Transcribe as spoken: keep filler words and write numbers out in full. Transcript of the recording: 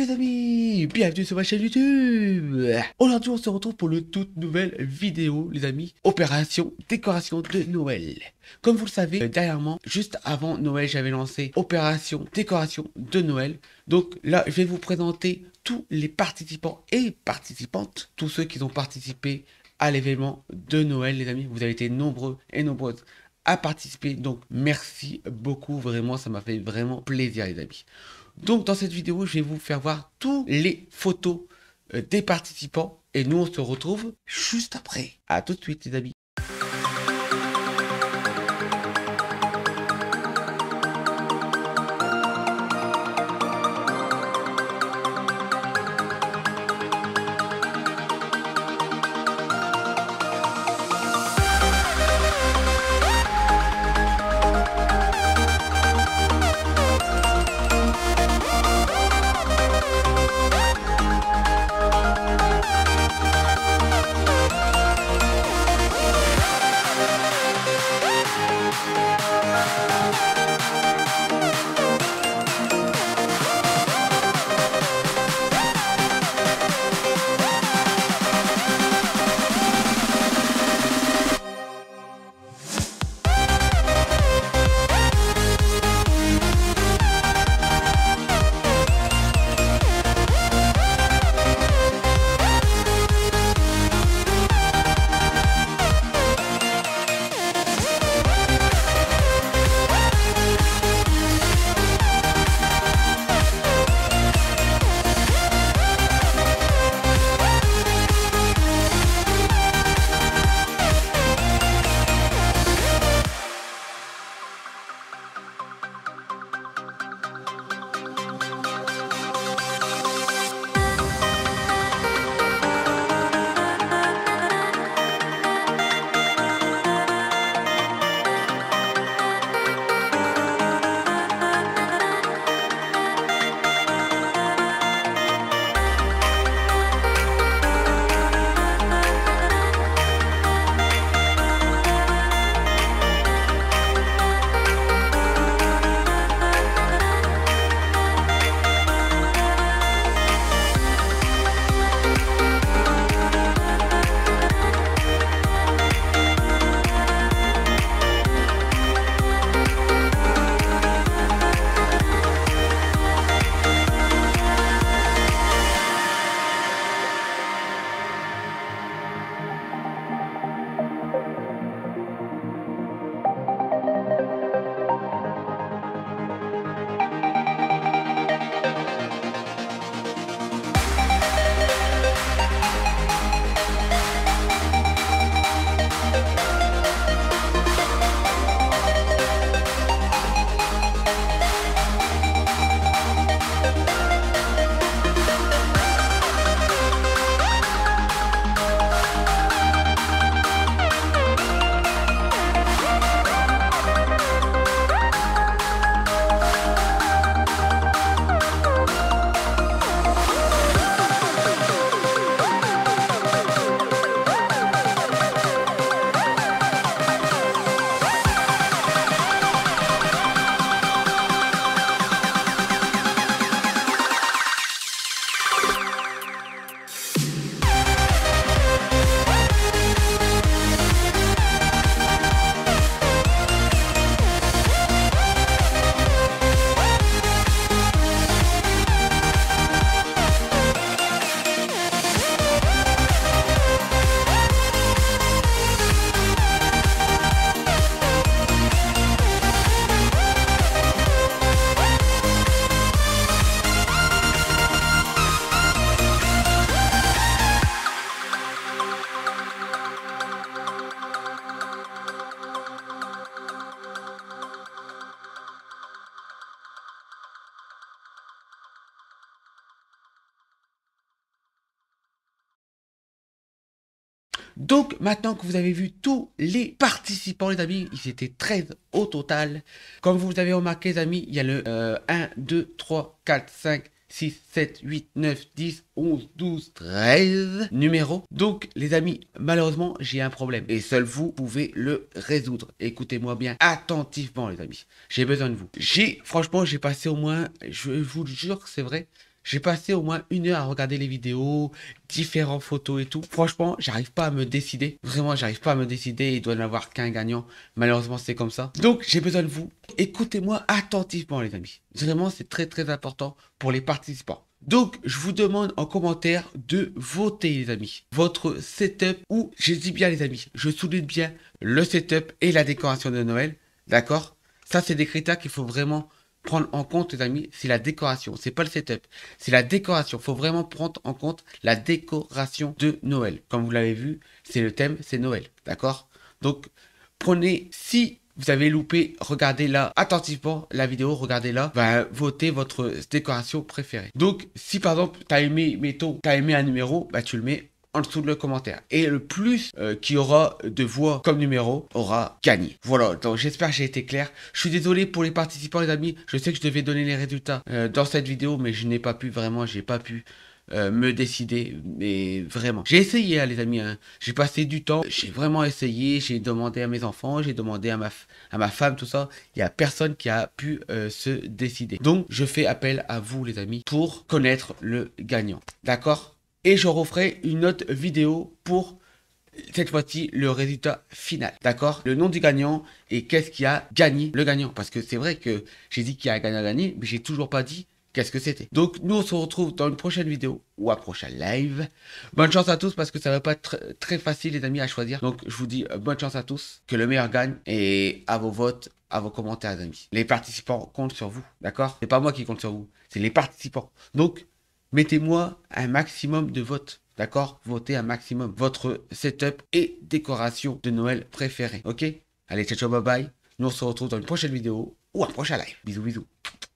Salut les amis, bienvenue sur ma chaîne YouTube. Aujourd'hui on se retrouve pour une toute nouvelle vidéo les amis. Opération décoration de Noël. Comme vous le savez, dernièrement, juste avant Noël, j'avais lancé Opération décoration de Noël. Donc là, je vais vous présenter tous les participants et participantes, tous ceux qui ont participé à l'événement de Noël les amis. Vous avez été nombreux et nombreuses à participer, donc merci beaucoup, vraiment ça m'a fait vraiment plaisir les amis. Donc dans cette vidéo je vais vous faire voir toutes les photos euh, des participants et nous on se retrouve juste après. À tout de suite les amis. Donc maintenant que vous avez vu tous les participants les amis, ils étaient treize au total. Comme vous avez remarqué les amis, il y a le euh, un, deux, trois, quatre, cinq, six, sept, huit, neuf, dix, onze, douze, treize numéros. Donc les amis, malheureusement j'ai un problème et seul vous pouvez le résoudre. Écoutez-moi bien attentivement les amis, j'ai besoin de vous. J'ai franchement j'ai passé au moins, je vous le jure que c'est vrai, J'ai passé au moins une heure à regarder les vidéos, différentes photos et tout. Franchement, j'arrive pas à me décider. Vraiment, j'arrive pas à me décider. Il doit n'y avoir qu'un gagnant. Malheureusement, c'est comme ça. Donc, j'ai besoin de vous. Écoutez-moi attentivement, les amis. Vraiment, c'est très, très important pour les participants. Donc, je vous demande en commentaire de voter, les amis. Votre setup, ou, je dis bien, les amis, je souligne bien le setup et la décoration de Noël. D'accord? Ça, c'est des critères qu'il faut vraiment prendre en compte, les amis. C'est la décoration, c'est pas le setup. C'est la décoration. Il faut vraiment prendre en compte la décoration de Noël. Comme vous l'avez vu, c'est le thème, c'est Noël. D'accord? Donc, prenez, si vous avez loupé, regardez là attentivement la vidéo, regardez là, bah, votez votre décoration préférée. Donc, si par exemple, tu as aimé, mettons, tu as aimé un numéro, bah, tu le mets en dessous de le commentaire. Et le plus euh, qui aura de voix comme numéro aura gagné. Voilà, donc j'espère que j'ai été clair. Je suis désolé pour les participants, les amis. Je sais que je devais donner les résultats euh, dans cette vidéo, mais je n'ai pas pu, vraiment, j'ai pas pu. Euh, me décider, mais vraiment. J'ai essayé, hein, les amis, hein. J'ai passé du temps, j'ai vraiment essayé, j'ai demandé à mes enfants, j'ai demandé à ma, à ma femme, tout ça. Il n'y a personne qui a pu euh, se décider. Donc, je fais appel à vous, les amis, pour connaître le gagnant. D'accord? Et je referai une autre vidéo pour, cette fois-ci, le résultat final. D'accord? Le nom du gagnant et qu'est-ce qui a gagné le gagnant. Parce que c'est vrai que j'ai dit qu'il y a un gagnant à gagner, mais j'ai toujours pas dit qu'est-ce que c'était. Donc, nous, on se retrouve dans une prochaine vidéo ou un prochain live. Bonne chance à tous parce que ça va pas être très facile, les amis, à choisir. Donc, je vous dis euh, bonne chance à tous. Que le meilleur gagne et à vos votes, à vos commentaires, les amis. Les participants comptent sur vous, d'accord? C'est pas moi qui compte sur vous, c'est les participants. Donc, mettez-moi un maximum de votes, d'accord? Votez un maximum votre setup et décoration de Noël préférée, ok? Allez, ciao, ciao, bye bye. Nous, on se retrouve dans une prochaine vidéo ou un prochain live. Bisous, bisous.